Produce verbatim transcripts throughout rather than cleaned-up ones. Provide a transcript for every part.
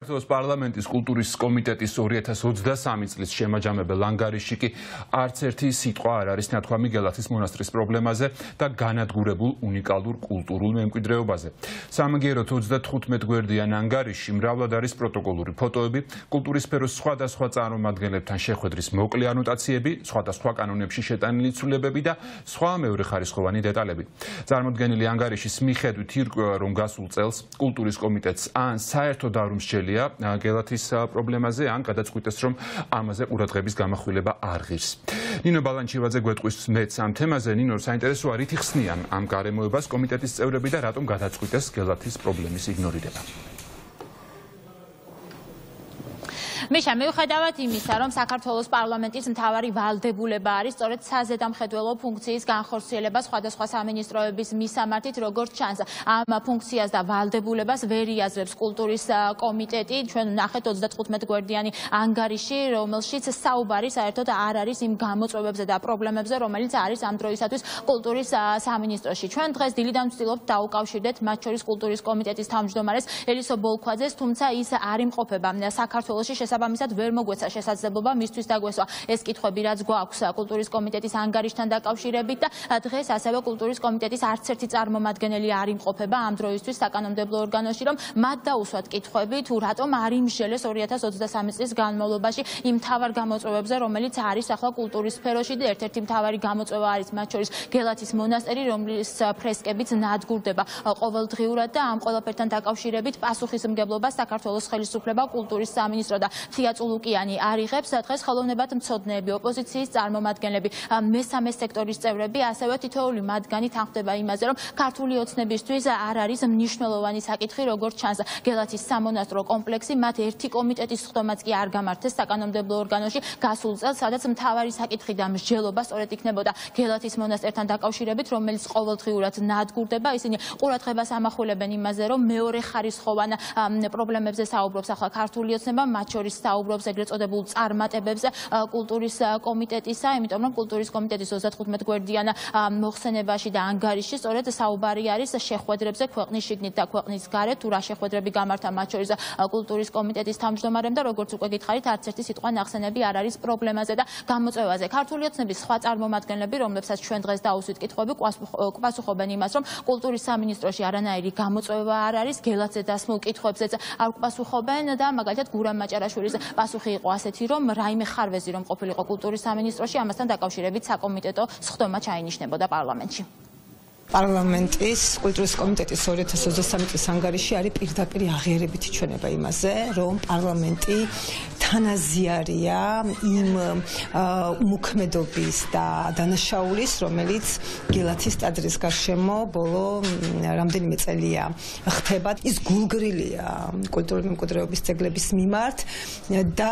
საქართველოს პარლამენტის კულტურის კომიტეტის ორი ათას ოცდასამი წლის შემაჯამებელ ანგარიშში კი არც ერთი სიტყვა არ არის ნათქვამი გელათის მონასტრის პრობლემაზე და განადგურებულ უნიკალურ კულტურულ მემკვიდრეობაზე. სამაგიეროდ ოცდათხუთმეტ გვერდიან ანგარიშში მრავლად არის პროტოკოლური ფოტოები, კულტურის სფეროს სხვადასხვა წარმომადგენლებთან შეხვედრის მოკლე ანოტაციები, სხვადასხვა კანონებში შეტანილი ცვლილებები და სხვა მეორეხარისხოვანი დეტალები. Წარმოდგენილი ანგარიშის მიხედვით ირკვევა, რომ გასულ წელს კულტურის კომიტეტს ან საერთოდ არ უმსჯელია გელათის პრობლემაზე, ან გადაწყვიტეს, რომ ამაზე ყურადღების გამახვილება არ ღირს. ნინო ბალანჩივაძე გვეტყვის მეც ამ თემაზე. ნინო, საინტერესოა, რითი ხსნიან ამ გარემოებას კომიტეტის წევრები და რატომ გადაწყვიტეს გელათის პრობლემის იგნორირება. მიშა, მიუხედავად იმისა, რომ საქართველოს პარლამენტის მთავარი ვალდებულება არის სწორედ საზედამხედველო ფუნქციის განხორციელება სხვადასხვა სამინისტროების მისამართით, როგორც ჩანს, ამ ფუნქციას და ვალდებულებას ვერ იაზრებს კულტურის კომიტეტი. ჩვენ ვნახეთ ოცდათხუთმეტ გვერდიანი ანგარიში, რომელშიც საუბარი საერთოდ არ არის იმ გამოწვევებზე და პრობლემებზე, რომელიც არის ამ დროისათვის კულტურის სამინისტროში. ჩვენ დღეს დილიდან ვცდილობთ დაუკავშირდეთ მათ შორის კულტურის კომიტეტის თავმჯდომარეს ელისო ბოლქვაძეს, თუმცა ის არ იმყოფება საქართველოში. Საბამისად ვერ მოგვეცა შესაძლებლობა მისთვის დაგვესვა ეს კითხვები, რაც გვაქვს კულტურის კომიტეტის ანგარიშთან დაკავშირებით და დღეს ასევე კულტურის კომიტეტის არც ერთი წარმომადგენელი არ იმყოფება ამ დროისთვის საკანონმდებლო ორგანოში, რომ მათ დაუსვათ კითხვები, თუ რატომ არ იმსჯელეს ორი ათას ოცდასამი წლის განმავლობაში იმ მთავარ გამოწვევებზე, რომელიც არის ახლა კულტურის სფეროში და ერთ-ერთი მთავარი გამოწვევა არის მათ შორის გელათის მონასტერი, რომლის ფრესკებიც ნადგურდება ყოველდღიურად და ამ ყველაფერთან დაკავშირებით პასუხისმგებლობას საქართველოს ხელისუფლება, კულტურის სამინისტრო და თეატრო ლუკიანი არიღებს. დღეს ხელოვნებად მცოდნეები, ოპოზიციის წარმომადგენლები, მესამე სექტორის წევრები, ასევე თითოეული მათგანი თანხმდება იმაზე, რომ ქართული ოცნებისთვის არ არის მნიშვნელოვანი საკითხი, როგორც ჩანს გელათის სამონასტრო კომპლექსი. მათ ერთი კომიტეტის ხდომაც კი არ გამართეს საკანონმდებლო ორგანოში გასულ წელს, სადაც მთავარი საკითხი და მსჯელობა სწორედ იქნებოდა გელათის მონასტერთან დაკავშირებით, რომელიც ყოველდღიურად ნადგურდება. ისინი ყურადღებას ამახვილებენ იმაზე, რომ მეორე ხარისხოვან პრობლემებზე საუბრობს ახლა ქართული ოცნება, მათ შორის საუბრობს ეგრეთ წოდებულ წარმატებებზე კულტურის კომიტეტისა, იმიტომ რომ კულტურის კომიტეტის ოცდათხუთმეტ გვერდიან მოხსენებაში და ანგარიშში სწორედ საუბარი არის შეხვედრებზე ქვეყნის შიგნით და ქვეყნის გარეთ, თუ რა შეხვედრები გამართა მათ შორის კულტურის კომიტეტის თავმჯდომარემ და როგორც უკვე გითხარით, არც ერთი სიტყვა ნახსენები არ არის პრობლემაზე და გამოწვევაზე. ქართული ოცნების სხვა წარმომადგენლები, რომლებსაც ჩვენ დღეს დაუსვით კითხვები, პასუხობენ იმას, რომ კულტურის სამინისტროში არანაირი გამოწვევა არ არის, გელათზე დასმულ კითხვებზეც არ პასუხობენ და მაგალითად გურამ მაჭარაშვილის პასუხი იყო ასეთი, რომ რაიმე ხარვეზი რომ ყოფილიყო კულტურის სამინისტროში, ამასთან დაკავშირებით საკომიტეტო სხდომა ჩაინიშნებოდა პარლამენტში. პარლამენტის კულტურის კომიტეტის ორი ათას ოცდასამი წლის ანგარიში არის პირდაპირ აღიარებითი ჩვენება იმაზე, რომ პარლამენტი თანაზიარია იმ უმოქმედობის და დანაშაულის, რომელიც გელათის ტაძრის გარშემო ბოლო რამდენიმე წელია ხდება. ის გულგრილია კულტურული მემკვიდრეობის ძეგლების მიმართ და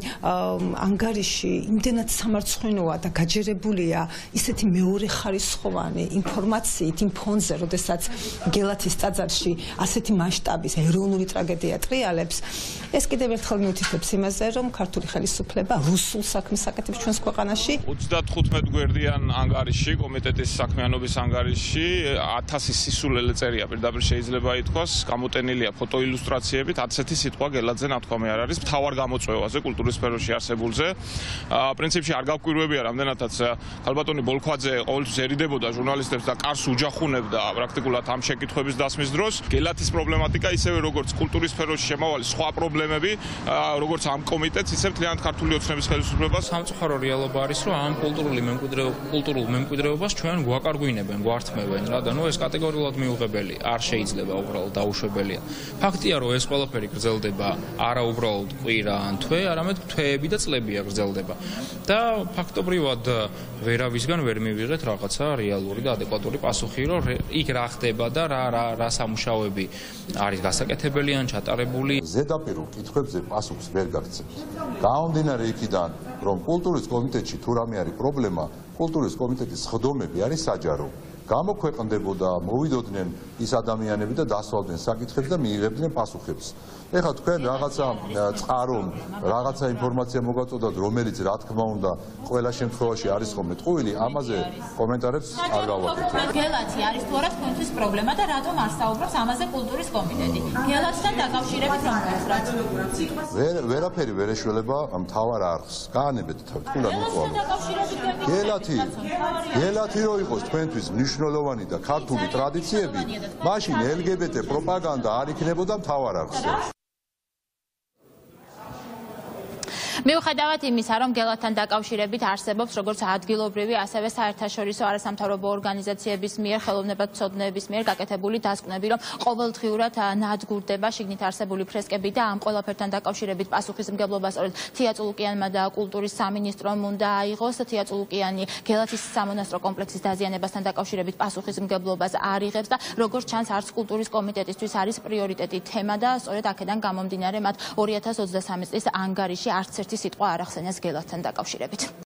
ანგარიში იმდენად სამარცხვინოა და გაჯერებულია ისეთი მეორეხარისხოვანი ინფორმაცია იმ ფონზე, როდესაც გელათის ტაძარში ასეთი მასშტაბის ეროვნული ტრაგედია ტრიალებს, ეს კიდევ ერთხელ მიუთითებს იმაზე, რომ ქართული ხელისუფლება რუსულ საქმეს აკეთებს ჩვენს ქვეყანაში. ოცდათხუთმეტ გვერდიან ანგარიში, კომიტეტის საქმიანობის ანგარიში, ათასი სისულელე წერია, პირდაპირ შეიძლება ითქვას, გამოტენილია ფოტოილუსტრაციებით, არც ერთი სიტყვა გელათზე ნათქვამი არ არის მთავარ გამოწვევაზე კულტურის სფეროში არსებულზე. პრინციპში არ გავკვირვებია, რამდენადაც ქალბატონი ბოლქვაძე ყოველთვის ერიდებოდა ჟურნალისტებს და კარს უჯახუნებდა პრაქტიკულად ამ შეკითხვების დასმის დროს. გელათის პრობლემატიკა ისევე როგორც კულტურის სფეროში შემავალი სხვა პრობლემები, როგორც ამ კომიტეტს, ისე მთლიანად ქართული ოცნების ხელისუფლებას. სამწუხარო რეალობა არის, რომ ამ კულტურული მემკვიდრეობა, კულტურულ მემკვიდრეობას ჩვენ გვაკარგვინებენ, გვართმევენ რა და ნუ ეს კატეგორიულად მიუღებელი არ შეიძლება უბრალოდ დაუშვებელია. ფაქტია, რომ ეს ყველაფერი გრძელდება არა უბრალოდ კვირა ან თვე, არამედ თვეები და წლებია გრძელდება. და ფაქტობრივად ვერავისგან ვერ მივიღეთ რაღაცა რეალური და ადეკვატური პასუხი, რომ იქ რა ხდება და რა რა რა სამუშაოები არის გასაკეთებელი ან ჩატარებული. ზედაპირულ კითხვებზე პასუხს ვერ გაგცემთ. გამომდინარე იქიდან, რომ კულტურის კომიტეტში თუ რამე არის პრობლემა, კულტურის კომიტეტის ხდომები არის საჯარო. გამოქვეყნდებოდა, მოვიდოდნენ ის ადამიანები და დასვავდნენ საკითხებს და მიიღებდნენ პასუხებს. ეხლა თქვენ რაღაცა წყარომ, რაღაცა ინფორმაცია მოგაწოდოთ, რომელიც რა თქმა უნდა ყველა შემთხვევაში არის ხოლმე ტყუილი, ამაზე კომენტარებს არ გავაკეთებ. გელათი არის თუ არა თქვენთვის პრობლემა და რატომ არ საუბრობს ამაზე კულტურის კომიტეტი? გელათთან დაკავშირებით რომ გითხრათ. ვერ ვერაფერი ვერ ეშველება მთავარ არხს. გაანებეთ თქულა მოყვალო. გელათი გელათი რო იყოს თქვენთვის მნიშვნელოვანი და ქართული ტრადიციები, მაშინ ელ გი ბე ტე პროპაგანდა არ იქნებოდა მთავარ არხზე. მიუხედავად იმისა, რომ გელათთან დაკავშირებით არსებობს როგორც ადგილობრივი, ასევე საერთაშორისო არასამთავრობო ორგანიზაციების მიერ, ხელოვნებათმცოდნეების მიერ გაკეთებული დასკვნები, რომ ყოველდღიურად ნადგურდება შიგნით არსებული ფრესკები და ამ ყველაფერთან დაკავშირებით პასუხისმგებლობა სწორედ თია წულუკიანმა და კულტურის სამინისტრომ უნდა აიღოს. თია წულუკიანი გელათის სამონასტრო კომპლექსის დაზიანებასთან დაკავშირებით პასუხისმგებლობას არ იღებს და როგორც ჩანს, არც კულტურის კომიტეტისთვის არის პრიორიტეტი თემა და სწორედ აქედან გამომდინარე მათ ორი ათას ოცდასამი წლის ანგარიში არც ერთი სიტყვა არ ახსენეს გელათთან დაკავშირებით.